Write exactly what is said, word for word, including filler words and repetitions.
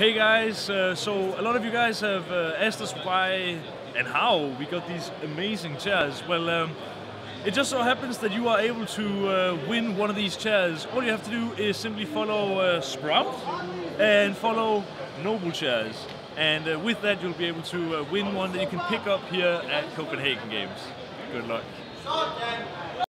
Hey guys, uh, so a lot of you guys have uh, asked us why and how we got these amazing chairs. Well, um, it just so happens that you are able to uh, win one of these chairs. All you have to do is simply follow uh, Sprout and follow Noblechairs. And uh, with that you'll be able to uh, win one that you can pick up here at Copenhagen Games. Good luck.